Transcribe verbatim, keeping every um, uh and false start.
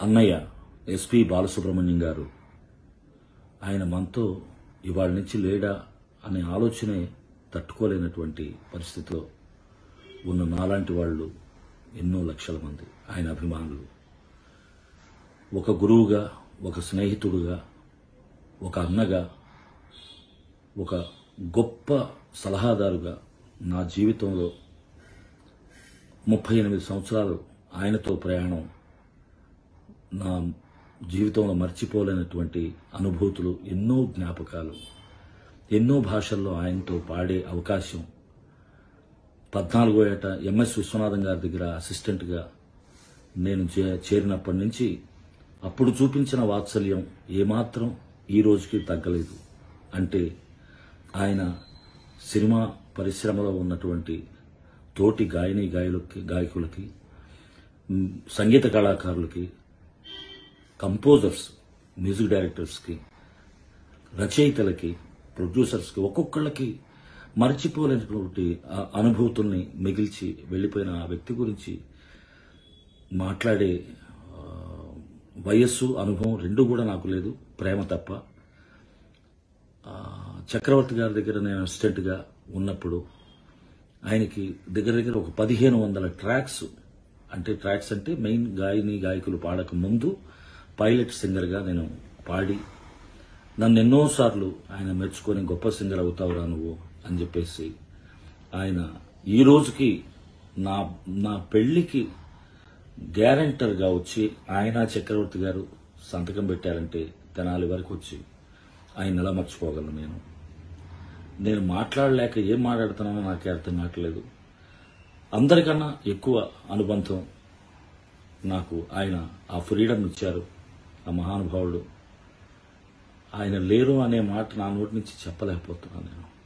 అన్నయ్య ఎస్పి బాలసుబ్రహ్మణ్యం గారు ఆయన మనతో ఇవాళ నుంచి లేడా అనే ఆలోచనే తట్టుకోలేనటువంటి పరిస్థితిలో ఉన్న నాలాంటి వాళ్ళు ఎన్నో లక్షల మంది ఆయన అభిమానులు. ఒక గురువుగా, ఒక స్నేహితుడుగా, ఒక అన్నగా, ఒక గొప్ప సలహాదారుగా నా జీవితంలో ముప్పై ఎనిమిది సంవత్సరాలు ఆయనతో ప్రయాణం నా జీవితంలో మర్చిపోలేనటువంటి అనుభూతులు, ఎన్నో జ్ఞాపకాలు, ఎన్నో భాషల్లో ఆయనతో పాడే అవకాశం. పద్నాలుగో ఏట ఎంఎస్ విశ్వనాథం గారి దగ్గర అసిస్టెంట్గా నేను చేరినప్పటి నుంచి అప్పుడు చూపించిన వాత్సల్యం ఏమాత్రం ఈ రోజుకి తగ్గలేదు. అంటే ఆయన సినిమా పరిశ్రమలో ఉన్నటువంటి తోటి గాయని గాయకులకి గాయకులకి సంగీత కళాకారులకి, కంపోజర్స్, మ్యూజిక్ డైరెక్టర్స్కి, రచయితలకి, ప్రొడ్యూసర్స్కి, ఒక్కొక్కళ్ళకి మర్చిపోలేనటువంటి అనుభూతుల్ని మిగిల్చి వెళ్ళిపోయిన ఆ వ్యక్తి గురించి మాట్లాడే వయస్సు, అనుభవం రెండు కూడా నాకు లేదు, ప్రేమ తప్ప. చక్రవర్తి గారి దగ్గర నేను అసిస్టెంట్గా ఉన్నప్పుడు ఆయనకి దగ్గర దగ్గర ఒక పదిహేను వందల ట్రాక్స్, అంటే ట్రాక్స్ అంటే మెయిన్ గాయని గాయకులు పాడక ముందు పైలట్ సింగర్గా నేను పాడి, నన్ను ఎన్నోసార్లు ఆయన మెచ్చుకొని గొప్ప సింగర్ అవుతావురా నువ్వు అని చెప్పేసి ఆయన ఈ రోజుకి నా నా పెళ్లికి గ్యారెంటర్గా వచ్చి ఆయన చక్రవర్తి గారు సంతకం పెట్టారంటే తెనాలి వరకు వచ్చి ఆయన ఎలా మర్చిపోగలను నేను. నేను మాట్లాడలేక ఏం మాట్లాడుతున్నానో నాకే అర్థం కావట్లేదు. అందరికన్నా ఎక్కువ అనుబంధం నాకు ఆయన ఆ ఫ్రీడమ్ ఇచ్చారు ఆ మహానుభావుడు. ఆయన లేరు అనే మాట నా నోటి నుంచి చెప్పలేకపోతున్నాను నేను.